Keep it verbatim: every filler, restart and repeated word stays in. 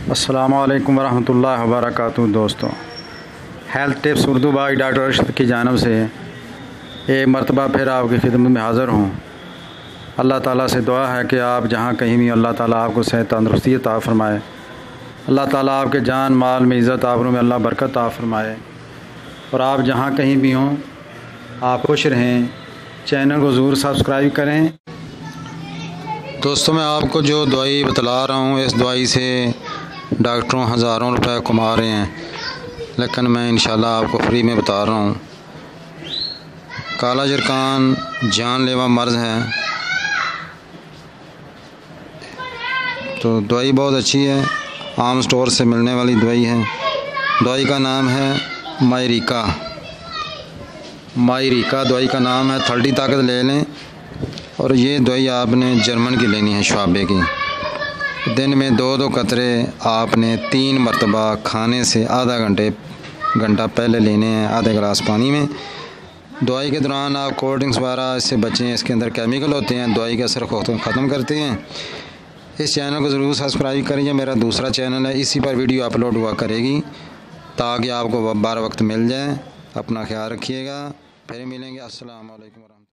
अस्सलामु अलैकुम वरहमतुल्लाहि वबरकातुहू। दोस्तों, health tips Urdu by doctor Arshad की जानब से एक मरतबा फिर आपकी खिदमत में हाज़िर हूँ। अल्लाह ताला से दुआ है कि आप जहाँ कहीं भी अल्लाह ताला आपको सेहत तंदुरुस्ती अता फ़रमाए। अल्लाह ताला आपके जान माल में इज़्ज़त आबरू में अल्लाह बरकत अता फ़रमाए और आप जहाँ कहीं भी हों आप खुश रहें। चैनल को ज़रूर सब्सक्राइब करें। दोस्तों, मैं आपको जो दवाई बतला रहा हूँ, इस दवाई से डॉक्टरों हज़ारों रुपए कमा रहे हैं, लेकिन मैं इंशाल्लाह आपको फ्री में बता रहा हूँ। काला जरकान जानलेवा मर्ज़ है, तो दवाई बहुत अच्छी है, आम स्टोर से मिलने वाली दवाई है। दवाई का नाम है मायरिका। मायरिका दवाई का नाम है। थर्टी ताकत ले लें और ये दवाई आपने जर्मन की लेनी है, श्वाबे की। दिन में दो दो कतरे आपने तीन मरतबा खाने से आधा घंटे घंटा पहले लेने हैं, आधे गिलास पानी में। दवाई के दौरान आप कोल्ड ड्रिंक्स वगैरह इससे बचें, इसके अंदर केमिकल होते हैं, दवाई का असर ख़त्म करते हैं। इस चैनल को ज़रूर सब्सक्राइब करिए। मेरा दूसरा चैनल है, इसी पर वीडियो अपलोड हुआ करेगी ताकि आपको बार वक्त मिल जाए। अपना ख्याल रखिएगा, फिर मिलेंगे। अस्सलाम वालेकुम।